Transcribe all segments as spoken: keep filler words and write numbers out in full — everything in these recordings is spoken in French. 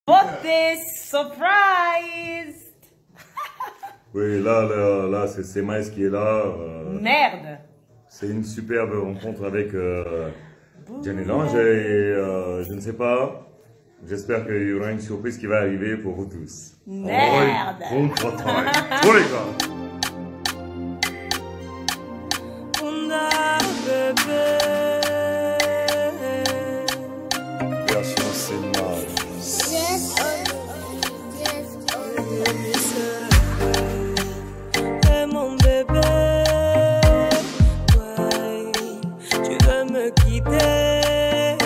Birthday surprise. Oui, là, là, là c'est Maës qui est là. Euh, Merde. C'est une superbe rencontre avec euh, Jenny Lange et euh, je ne sais pas, j'espère qu'il y aura une surprise qui va arriver pour vous tous. Merde. Bon travail. Tous les gars. Version Sénat. Hey mon bébé, ouais, tu veux me quitter,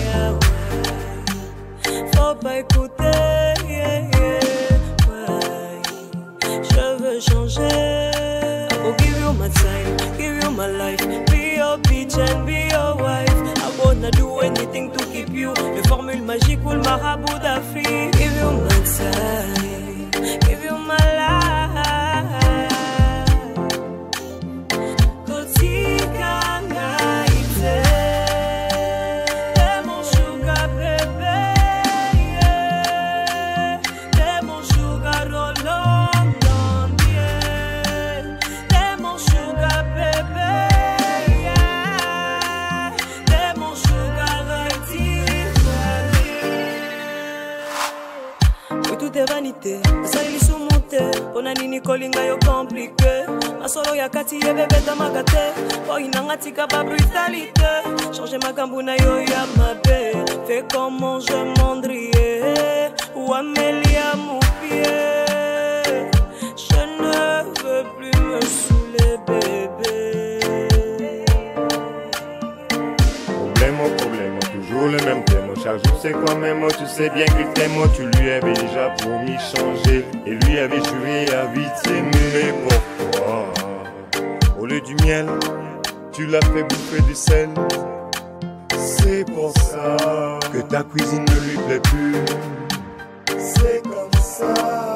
ouais. Faut pas écouter, yeah, yeah, ouais. Je veux changer. I will give you my time, give you my life, be your bitch and be your wife. I wanna do anything to keep you. Les formules magiques ou le marabout d'Afrique. Give you my time, give you my life. Vanité, ça il sous monté, on a nini kolinga yo compliqué. Ma solo ya kati ye bébé ta magate, oh inanga tika ba brutalité. Changer ma gambuna yo ya ma bé, fais comment je m'endrier, ou Amélia mon pied. Je ne veux plus me saouler bébé. Problème au problème, toujours le même thème. Chaque jour c'est quand même, tu sais bien qu'il t'aime. Tu lui avais déjà promis changer et lui avait juré à vite s'aimer. Mais pourquoi, au lieu du miel, tu l'as fait bouffer du sel? C'est pour ça que ta cuisine ne lui plaît plus. C'est comme ça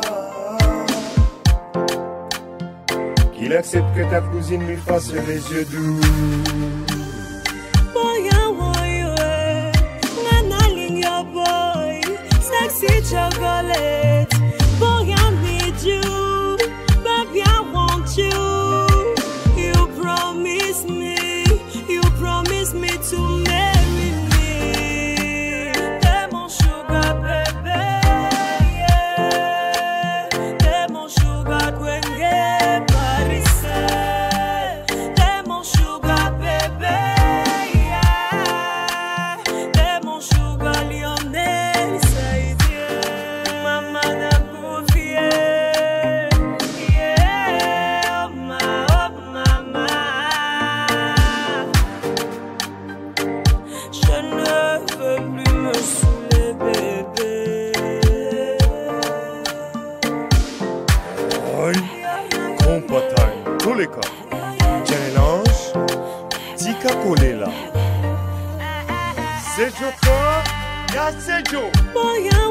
qu'il accepte que ta cousine lui fasse les yeux doux. Sexy chocolate, boy I need you, baby I want you. You promise me, you promise me to marry me. T'es mon sugar baby, yeah. T'es mon sugar Gwengue Parisais. T'es mon sugar baby, yeah. T'es mon sugar Lyonnais. Tous les cas, Jenny Lange, Tika Kolela. C'est Joko, y'a c'est Joe.